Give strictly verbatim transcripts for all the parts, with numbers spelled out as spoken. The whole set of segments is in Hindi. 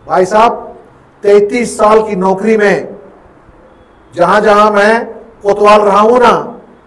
भाई साहब, तैतीस साल की नौकरी में जहां जहां मैं कोतवाल रहा हूं ना,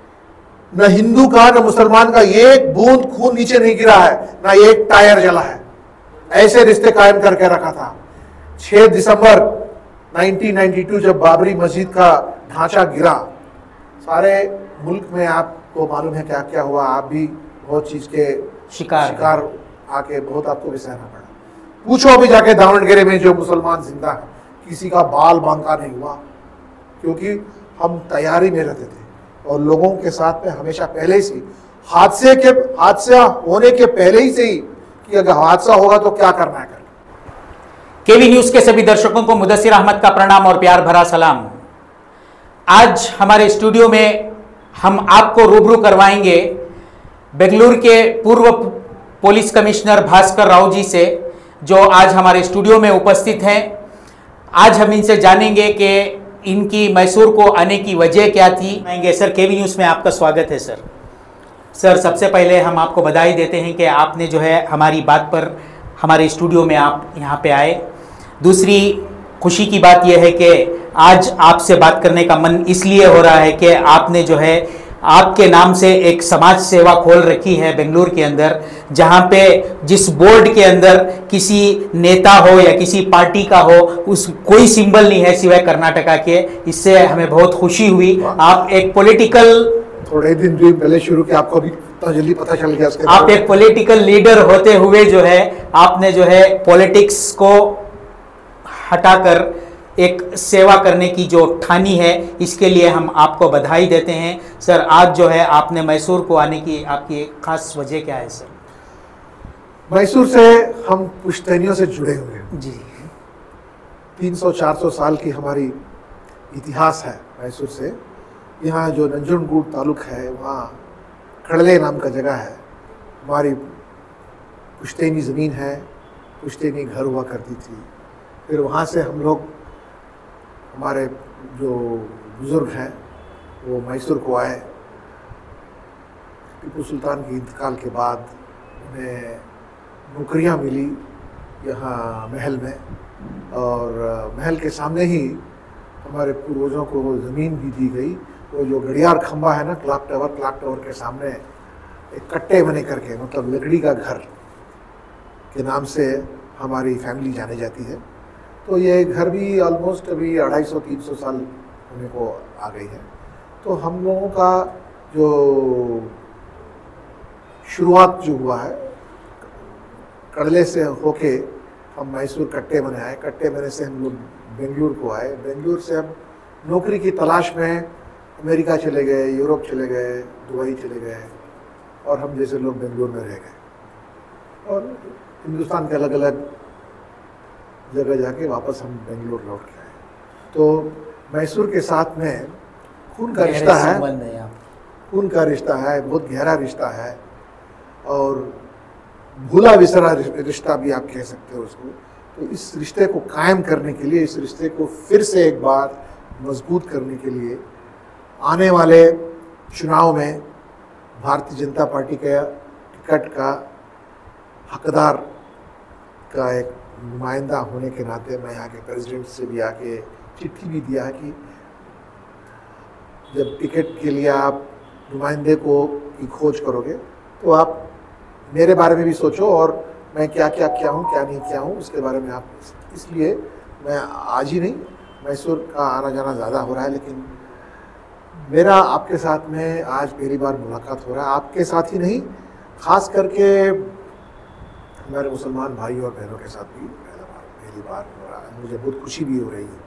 न हिंदू का न मुसलमान का एक बूंद खून नीचे नहीं गिरा है, ना एक टायर जला है। ऐसे रिश्ते कायम करके रखा था। छह दिसंबर उन्नीस सौ बानवे जब बाबरी मस्जिद का ढांचा गिरा, सारे मुल्क में आपको मालूम है क्या क्या हुआ। आप भी बहुत चीज के शिकार शिकार आके बहुत आपको भी सहना पड़ा। पूछो अभी जाके दावणगेरे में जो मुसलमान जिंदा है, किसी का बाल बांका नहीं हुआ, क्योंकि हम तैयारी में रहते थे और लोगों के साथ में हमेशा पहले से हादसे के हादसा होने के पहले ही से ही कि अगर हादसा होगा तो क्या करना है। केवी न्यूज के सभी दर्शकों को मुदस्सिर अहमद का प्रणाम और प्यार भरा सलाम। आज हमारे स्टूडियो में हम आपको रूबरू करवाएंगे बेंगलुरु के पूर्व पुलिस कमिश्नर भास्कर राव जी से, जो आज हमारे स्टूडियो में उपस्थित हैं। आज हम इनसे जानेंगे कि इनकी मैसूर को आने की वजह क्या थी। सर, केवी न्यूज में आपका स्वागत है। सर सर सबसे पहले हम आपको बधाई देते हैं कि आपने जो है हमारी बात पर हमारे स्टूडियो में आप यहाँ पे आए। दूसरी खुशी की बात यह है कि आज आपसे बात करने का मन इसलिए हो रहा है कि आपने जो है आपके नाम से एक समाज सेवा खोल रखी है बेंगलुरु के अंदर, जहाँ पे जिस बोर्ड के अंदर किसी नेता हो या किसी पार्टी का हो, उस कोई सिंबल नहीं है सिवाय कर्नाटका के। इससे हमें बहुत खुशी हुई। आप एक पॉलिटिकल थोड़े दिन भी पहले शुरू किया, आपको भी इतना जल्दी पता चल गया उसके आप एक पॉलिटिकल लीडर होते हुए जो है आपने जो है पॉलिटिक्स को हटाकर एक सेवा करने की जो ठानी है, इसके लिए हम आपको बधाई देते हैं। सर, आज जो है आपने मैसूर को आने की आपकी खास वजह क्या है? सर, मैसूर से हम पुश्तैनियों से जुड़े हुए हैं जी। तीन सौ चार सौ साल की हमारी इतिहास है मैसूर से। यहाँ जो नंजनगूड तालुक है, वहाँ खड़ले नाम का जगह है, हमारी पुश्तैनी ज़मीन है, पुश्तैनी घर हुआ करती थी। फिर वहाँ से हम लोग, हमारे जो बुज़ुर्ग हैं वो मैसूर को आए। टीपू सुल्तान के इंतकाल के बाद उन्हें नौकरियाँ मिली यहाँ महल में, और महल के सामने ही हमारे पूर्वजों को ज़मीन भी दी गई। वो जो घड़ियाल खंबा है ना, क्लॉक टावर, क्लॉक टावर के सामने एक कट्टे बने करके, मतलब लकड़ी का घर के नाम से हमारी फैमिली जाने जाती है। तो ये घर भी ऑलमोस्ट अभी अढ़ाई सौ तीन सौ साल होने को आ गई है। तो हम लोगों का जो शुरुआत जो हुआ है, कड़ले से होके हम मैसूर कट्टे बने आए। कट्टे बने से हम लोग बेंगलुरु को आए। बेंगलुरु से हम नौकरी की तलाश में अमेरिका चले गए, यूरोप चले गए, दुबई चले गए, और हम जैसे लोग बेंगलुरु में रह गए और हिंदुस्तान के अलग अलग जगह जाके वापस हम बेंगलुरु लौट के आए। तो मैसूर के साथ में खून का रिश्ता है, खून का रिश्ता है, बहुत गहरा रिश्ता है, और भूला बिसरा रिश्ता भी आप कह सकते हो उसको। तो इस रिश्ते को कायम करने के लिए, इस रिश्ते को फिर से एक बार मजबूत करने के लिए आने वाले चुनाव में भारतीय जनता पार्टी के टिकट का हकदार का एक नुमाइंदा होने के नाते मैं यहाँ के प्रेसिडेंट से भी आके चिट्ठी भी दिया है कि जब टिकट के लिए आप नुमाइंदे को की खोज करोगे तो आप मेरे बारे में भी सोचो, और मैं क्या क्या क्या हूँ क्या नहीं क्या हूँ उसके बारे में आप। इसलिए मैं आज ही नहीं, मैसूर का आना जाना ज़्यादा हो रहा है, लेकिन मेरा आपके साथ में आज पहली बार मुलाकात हो रहा है। आपके साथ ही नहीं, ख़ास करके हमारे मुसलमान भाई और बहनों के साथ भी पहला बार पहली बार हो रहा है। मुझे बहुत खुशी भी हो रही है।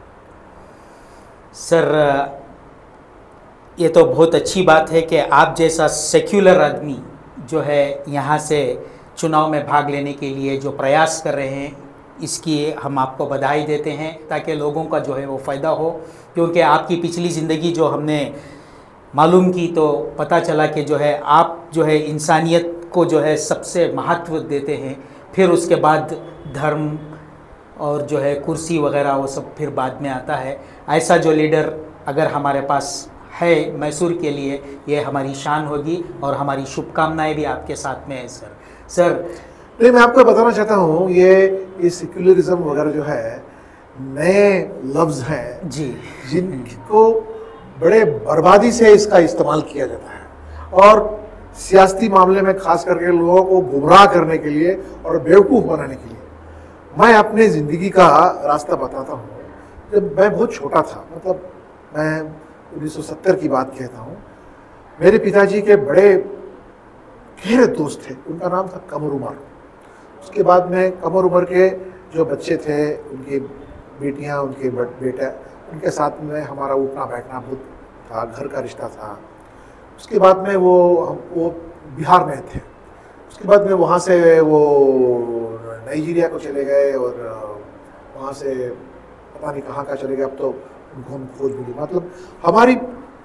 सर, ये तो बहुत अच्छी बात है कि आप जैसा सेक्युलर आदमी जो है यहाँ से चुनाव में भाग लेने के लिए जो प्रयास कर रहे हैं, इसकी हम आपको बधाई देते हैं, ताकि लोगों का जो है वो फ़ायदा हो। क्योंकि आपकी पिछली ज़िंदगी जो हमने मालूम की तो पता चला कि जो है आप जो है इंसानियत को जो है सबसे महत्व देते हैं, फिर उसके बाद धर्म और जो है कुर्सी वगैरह वो सब फिर बाद में आता है। ऐसा जो लीडर अगर हमारे पास है मैसूर के लिए, ये हमारी शान होगी और हमारी शुभकामनाएं भी आपके साथ में है। सर सर नहीं, मैं आपको बताना चाहता हूँ ये ये सेक्युलरिज्म वगैरह जो है नए लफ्ज हैं जी, जिनको बड़े बर्बादी से इसका इस्तेमाल किया जाता है और सियासी मामले में खास करके लोगों को गुमराह करने के लिए और बेवकूफ़ बनाने के लिए। मैं अपने ज़िंदगी का रास्ता बताता हूँ। जब मैं बहुत छोटा था, मतलब मैं उन्नीस सौ सत्तर की बात कहता हूँ, मेरे पिताजी के बड़े गहरे दोस्त थे, उनका नाम था कमर उमर। उसके बाद में कमर उमर के जो बच्चे थे, उनकी बेटियां, उनके बेटा, उनके साथ में हमारा उठना बैठना बहुत था, घर का रिश्ता था। उसके बाद में वो वो बिहार में थे। उसके बाद में वहाँ से वो नाइजीरिया को चले गए और वहाँ से पता नहीं कहाँ का चले गए, अब तो उनको हम खोज मिली। मतलब हमारी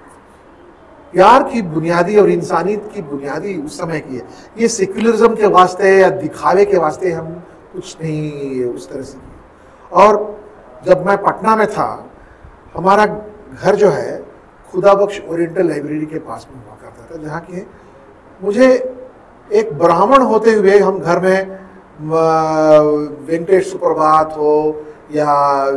प्यार की बुनियादी और इंसानियत की बुनियादी उस समय की है। ये सेक्युलरिज्म के वास्ते या दिखावे के वास्ते हम कुछ नहीं उस तरह से किए। और जब मैं पटना में था, हमारा घर जो है खुदा बख्श ओरिएंटल लाइब्रेरी के पास में हुआ करता था, जहाँ की मुझे एक ब्राह्मण होते हुए हम घर में वेंकटेश सुप्रभात हो या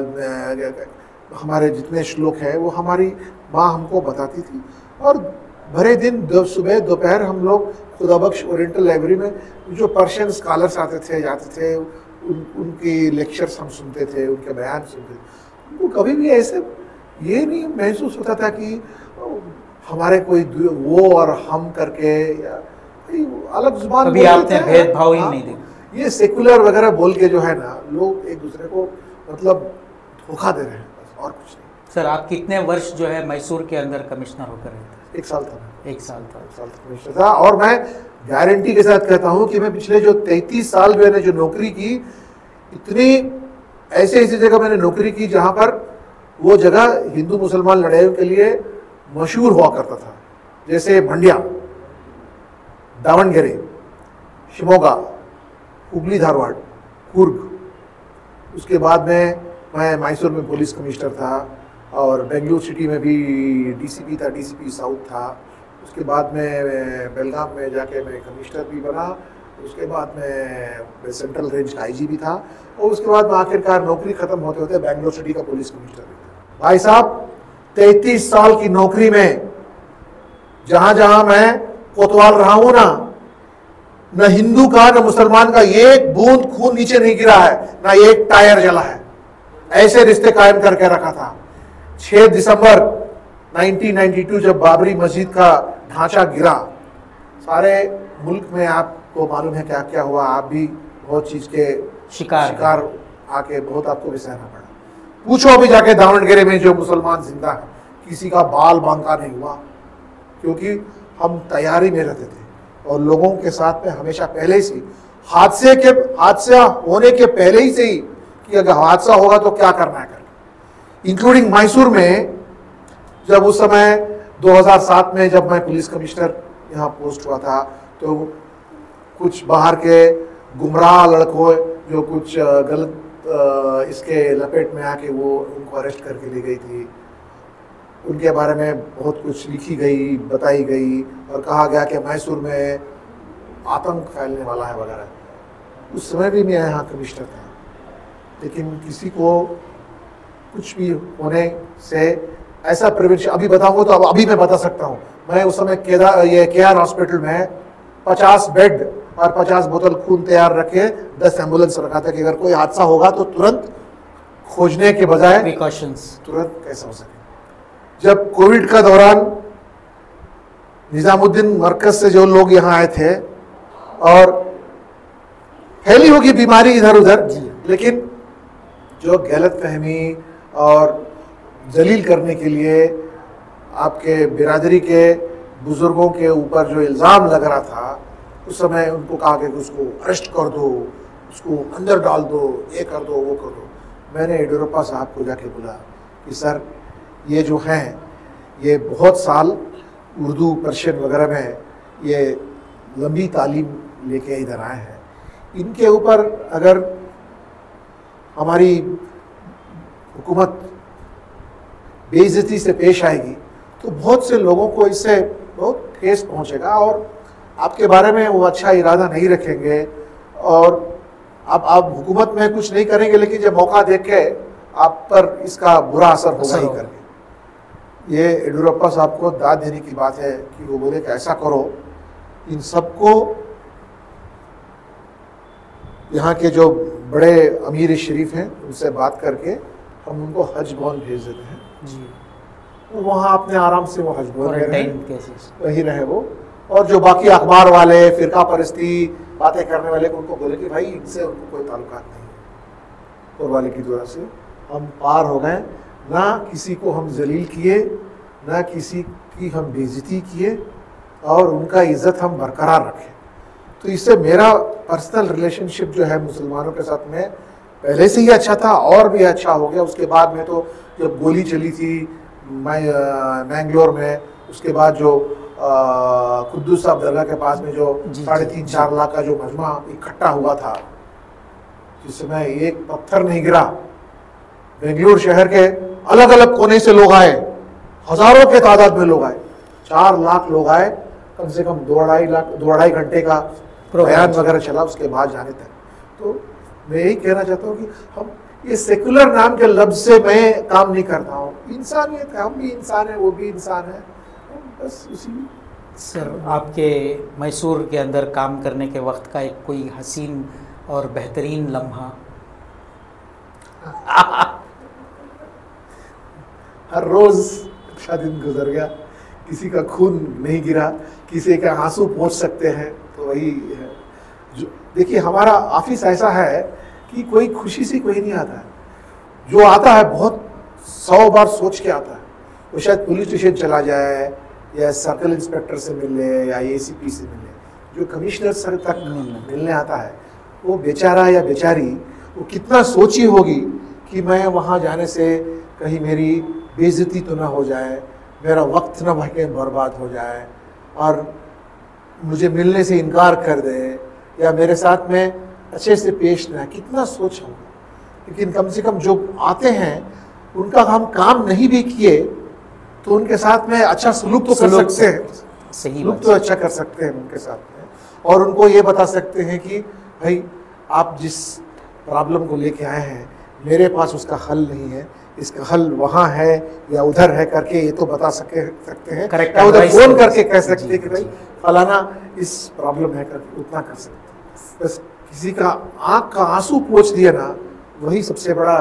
हमारे जितने श्लोक हैं वो हमारी माँ हमको बताती थी। और भरे दिन दो सुबह दोपहर हम लोग खुदा बख्श ओरिएंटल लाइब्रेरी में जो पर्शियन स्कॉलर्स आते थे जाते थे, उन उनकी लेक्चर्स हम सुनते थे, उनके बयान सुनते थे। उनको कभी भी ऐसे ये नहीं महसूस होता था कि हमारे कोई वो और हम करके या अलग जुबान, कभी आपने भेदभाव ही नहीं देखा। ये सेकुलर वगैरह बोल के जो है ना, लोग एक दूसरे को मतलब धोखा दे रहे हैं, बस और कुछ नहीं। सर, आप कितने वर्ष जो है मैसूर के अंदर कमिश्नर होकर रहे थे? एक साल था। एक साल था एक साल कमिश्नर था। और मैं गारंटी के साथ कहता हूँ कि मैं पिछले जो तैंतीस साल मैंने जो नौकरी की, इतनी ऐसे ऐसी जगह मैंने नौकरी की जहाँ पर वो जगह हिंदू मुसलमान लड़ाइयों के लिए मशहूर हुआ करता था, जैसे मंड्या, दावणगेरे, शिमोगा, हुगली धारवाड़, कुर्ग। उसके बाद में मैं मैसूर में पुलिस कमिश्नर था और बेंगलुरु सिटी में भी डीसीपी था, डीसीपी साउथ था। उसके बाद में बेलगाम में जाके मैं कमिश्नर भी बना। उसके बाद में सेंट्रल रेंज का आईजी भी था और उसके बाद में आखिरकार नौकरी खत्म होते होते बेंगलुरु सिटी का पुलिस कमिश्नर भी था। भाई साहब, तैंतीस साल की नौकरी में जहां जहां मैं कोतवाल रहा हूं ना, न हिंदू का न मुसलमान का एक बूंद खून नीचे नहीं गिरा है, ना एक टायर जला है। ऐसे रिश्ते कायम करके रखा था। छह दिसंबर उन्नीस सौ बानवे जब बाबरी मस्जिद का ढांचा गिरा, सारे मुल्क में आपको मालूम है क्या क्या हुआ। आप भी बहुत चीज के शिकार शिकार आके बहुत आपको भी सहना पड़ा। पूछो अभी जाके दावणगेरे में जो मुसलमान जिंदा है, किसी का बाल बांका नहीं हुआ, क्योंकि हम तैयारी में रहते थे और लोगों के साथ में हमेशा पहले से हादसे के हादसा होने के पहले ही से ही कि अगर हादसा होगा तो क्या करना है करके। इंक्लूडिंग मैसूर में जब उस समय दो हज़ार सात में जब मैं पुलिस कमिश्नर यहाँ पोस्ट हुआ था, तो कुछ बाहर के गुमराह लड़कों जो कुछ गलत इसके लपेट में आके वो उनको अरेस्ट करके ले गई थी, उनके बारे में बहुत कुछ लिखी गई, बताई गई और कहा गया कि मैसूर में आतंक फैलने वाला है वगैरह। उस समय भी मैं यहाँ कमिश्नर था, लेकिन किसी को कुछ भी होने से ऐसा प्रिवेंशन अभी बताऊंगा तो अब अभी मैं बता सकता हूँ। मैं उस समय केदार ये के आर हॉस्पिटल में पचास बेड और पचास बोतल खून तैयार रखे, दस एम्बुलेंस रखा था कि अगर कोई हादसा होगा तो तुरंत खोजने के बजाय प्रिकॉशंस तुरंत कैसा हो सके। जब कोविड का दौरान निजामुद्दीन मरकज से जो लोग यहाँ आए थे और फैली होगी बीमारी इधर उधर, लेकिन जो गलत फहमी और जलील करने के लिए आपके बिरादरी के बुजुर्गों के ऊपर जो इल्ज़ाम लग रहा था, उस समय उनको कहा कि उसको अरेस्ट कर दो, उसको अंदर डाल दो, ये कर दो, वो कर दो। मैंने येडियुरप्पा साहब को जाके बोला कि सर, ये जो हैं ये बहुत साल उर्दू पर्शियन वगैरह में ये लंबी तालीम लेके इधर आए हैं, इनके ऊपर अगर हमारी हुकूमत बेइज्जती से पेश आएगी तो बहुत से लोगों को इससे बहुत ठेस पहुंचेगा और आपके बारे में वो अच्छा इरादा नहीं रखेंगे और अब आप हुकूमत में कुछ नहीं करेंगे, लेकिन जब मौका देखे आप पर इसका बुरा असर होगा ही करके। ये येडियुरप्पा साहब को दाद देने की बात है कि वो बोले कि ऐसा करो, इन सबको यहाँ के जो बड़े अमीर शरीफ हैं उनसे बात करके हम उनको हज भवन भेज देते हैं जी, और वहाँ अपने आराम से वो हज भवन में क्वारंटाइन रहें, केसेस। वहीं रहे वो। और जो बाकी अखबार वाले, फिरका परस्ती बातें करने वाले, उनको बोले कि भाई इनसे उनको कोई ताल्लुकात नहीं है। और वाले की दुआ से हम पार हो गए, ना किसी को हम जलील किए, ना किसी की हम बेइज्जती किए, और उनका इज्जत हम बरकरार रखें। तो इससे मेरा पर्सनल रिलेशनशिप जो है मुसलमानों के साथ में पहले से ही अच्छा था, और भी अच्छा हो गया। उसके बाद में तो जब गोली चली थी मैंगलोर में, उसके बाद जो कुद्दूस साहब दरगाह के पास में जो साढ़े तीन चार लाख का जो मजमा इकट्ठा हुआ था, जिसमें एक पत्थर नहीं गिरा, बेंगलुरु शहर के अलग अलग कोने से लोग आए, हजारों के तादाद में लोग आए, चार लाख लोग आए, कम से कम दो अढ़ाई लाख दो अढ़ाई घंटे का बयान वगैरह चला उसके बाद जाने तक। तो मैं यही कहना चाहता हूँ कि हम ये सेकुलर नाम के लफ्ज से मैं काम नहीं करता हूँ, इंसानियत है, हम भी इंसान है, वो भी इंसान है, बस उसी। सर, आपके मैसूर के अंदर काम करने के वक्त का एक कोई हसीन और बेहतरीन लम्हा? हर रोज अच्छा दिन गुजर गया, किसी का खून नहीं गिरा, किसी का आंसू पहुंच सकते हैं, तो वही है। जो देखिए हमारा ऑफिस ऐसा है कि कोई खुशी से कोई नहीं आता है, जो आता है बहुत सौ बार सोच के आता है। वो शायद पुलिस स्टेशन चला जाए, या सर्कल इंस्पेक्टर से मिलने, या एसीपी से मिलने। जो कमिश्नर सर तक मिलने आता है, वो बेचारा या बेचारी वो कितना सोची होगी कि मैं वहाँ जाने से कहीं मेरी बेइज्जती तो ना हो जाए, मेरा वक्त ना भागे बर्बाद हो जाए, और मुझे मिलने से इनकार कर दे, या मेरे साथ में अच्छे से पेश ना, कितना सोच होगा। लेकिन कम से कम जो आते हैं उनका हम काम नहीं भी किए तो उनके साथ में अच्छा सलूक तो कर सकते हैं, सही सलूक तो अच्छा कर सकते हैं उनके साथ में, और उनको ये बता सकते हैं कि भाई आप जिस प्रॉब्लम को लेके आए हैं मेरे पास उसका हल नहीं है, इसका हल वहाँ है या उधर है करके ये तो बता सके सकते हैं, या उधर फोन करके कह सकते हैं कि भाई फलाना इस प्रॉब्लम है करके उतना कर सकते हैं। बस किसी का आँख का आंसू पोंछ दिया ना, वही सबसे बड़ा।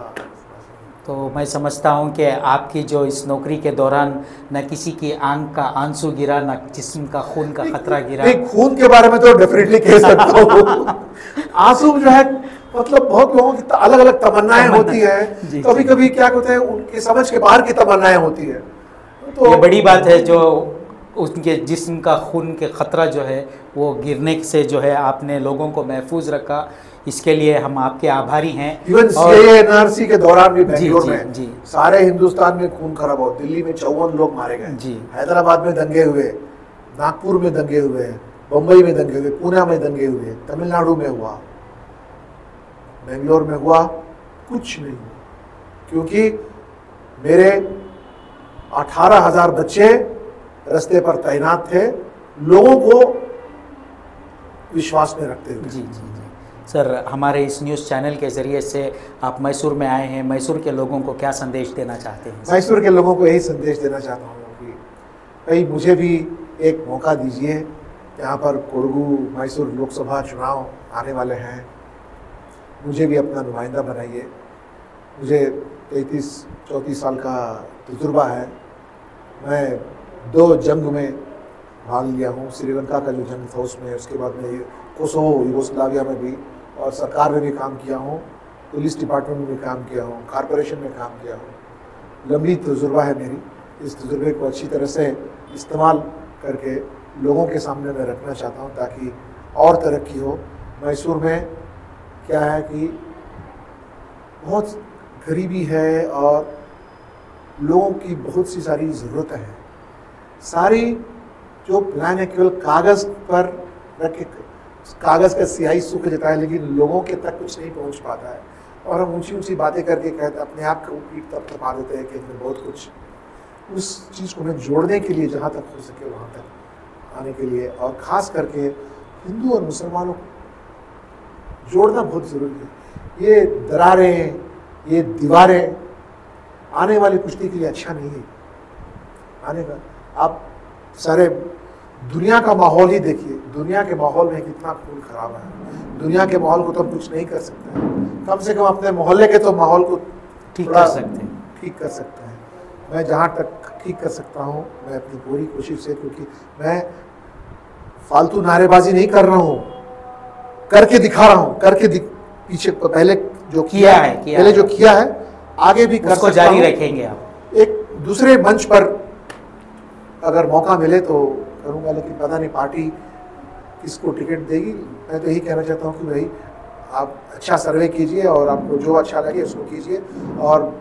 तो मैं समझता हूँ कि आपकी जो इस नौकरी के दौरान न किसी की आंख का आंसू गिरा, न जिस्म का खून का खतरा गिरा। नहीं, खून के बारे में तो डेफिनेटली कह सकता हूँ। आंसू जो है मतलब बहुत लोगों की अलग अलग तमन्नाएं होती है, कभी कभी क्या कहते हैं उनके समझ के बाहर की तमन्नाएं होती है। तो ये बड़ी बात है जो उनके जिस्म का खून के खतरा जो है वो गिरने से जो है आपने लोगों को महफूज रखा, इसके लिए हम आपके आभारी हैं। इवन सीएए एनआरसी के दौरान भी बेंगलुरु में जी, सारे हिंदुस्तान में खून खराब हो, दिल्ली में चौवन लोग मारे गए, हैदराबाद में दंगे हुए, नागपुर में दंगे हुए, बम्बई में दंगे हुए, पुणे में दंगे हुए, तमिलनाडु में हुआ, बेंगलोर में हुआ कुछ नहीं हुआ, क्योंकि मेरे अठारह हजार बच्चे रास्ते पर तैनात थे, लोगों को विश्वास में रखते हुए। जी जी जी सर, हमारे इस न्यूज़ चैनल के ज़रिए से आप मैसूर में आए हैं, मैसूर के लोगों को क्या संदेश देना चाहते हैं? मैसूर के लोगों को यही संदेश देना चाहता हूँ कि भाई मुझे भी एक मौका दीजिए। यहाँ पर कोडगू मैसूर लोकसभा चुनाव आने वाले हैं, मुझे भी अपना नुमाइंदा बनाइए। मुझे तैंतीस चौंतीस साल का तजुर्बा है, मैं दो जंग में भाग लिया हूँ, श्रीलंका का जो जंग था उसमें, उसके बाद में कोसोवो यूगोस्लाविया में भी, और सरकार में भी काम किया हूँ, पुलिस डिपार्टमेंट में भी काम किया हूँ, कॉरपोरेशन में काम किया हूँ। लंबी तजुर्बा है मेरी, इस तजुर्बे को अच्छी तरह से इस्तेमाल करके लोगों के सामने मैं रखना चाहता हूँ ताकि और तरक्की हो। मैसूर में क्या है कि बहुत गरीबी है और लोगों की बहुत सी सारी ज़रूरतें हैं, सारी जो प्लान है केवल कागज़ पर रख के कागज़ का स्याही सूख जाता है, लेकिन लोगों के तक कुछ नहीं पहुंच पाता है, और हम ऊंची ऊंची बातें करके कहते अपने आप को पीठ तब थपा देते हैं कि हमें बहुत कुछ, उस चीज़ को मैं जोड़ने के लिए जहाँ तक हो सके वहाँ तक आने के लिए, और ख़ास करके हिंदू और मुसलमानों जोड़ना बहुत ज़रूरी है। ये दरारें, ये दीवारें आने वाली कुश्ती के लिए अच्छा नहीं है। आने का आप सारे दुनिया का माहौल ही देखिए, दुनिया के माहौल में कितना खून खराब है। दुनिया के माहौल को तो हम कुछ नहीं कर सकते हैं, कम से कम अपने मोहल्ले के तो माहौल को ठीक कर सकते हैं ठीक कर सकते हैं। मैं जहाँ तक ठीक कर सकता हूँ मैं अपनी पूरी कोशिश से, क्योंकि मैं फालतू नारेबाजी नहीं कर रहा हूँ, करके दिखा रहा हूँ, करके पीछे पहले जो किया है किया पहले है। जो किया है आगे भी कर उसको जारी रखेंगे आप। एक दूसरे मंच पर अगर मौका मिले तो करूँगा, लेकिन पता नहीं पार्टी किसको टिकट देगी। मैं तो यही कहना चाहता हूँ कि भाई आप अच्छा सर्वे कीजिए और आपको जो अच्छा लगे उसको कीजिए। और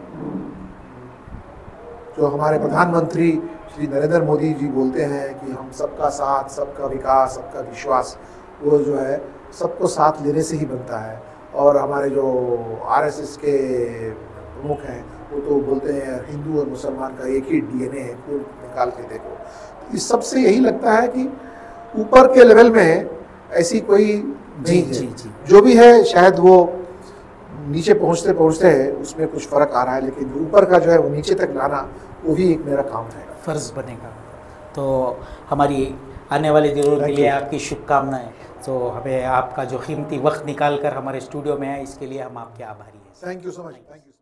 जो हमारे प्रधानमंत्री श्री नरेंद्र मोदी जी बोलते हैं कि हम सबका साथ, सबका विकास, सबका विश्वास, वो जो है सबको साथ लेने से ही बनता है। और हमारे जो आरएसएस के प्रमुख हैं वो तो बोलते हैं हिंदू और मुसलमान का एक ही डीएनए है, खून निकाल के देखो। इस सब से यही लगता है कि ऊपर के लेवल में ऐसी कोई नहीं है। जी, जी। जो भी है शायद वो नीचे पहुंचते पहुंचते है उसमें कुछ फर्क आ रहा है, लेकिन ऊपर का जो है वो नीचे तक लाना वो भी एक मेरा काम है, फ़र्ज़ बनेगा। तो हमारी आने वाले दिनों के लिए आपकी शुभकामनाएं। तो हमें आपका जो कीमती वक्त निकाल कर हमारे स्टूडियो में है इसके लिए हम आपके आभारी हैं। Thank you so much. Thank you.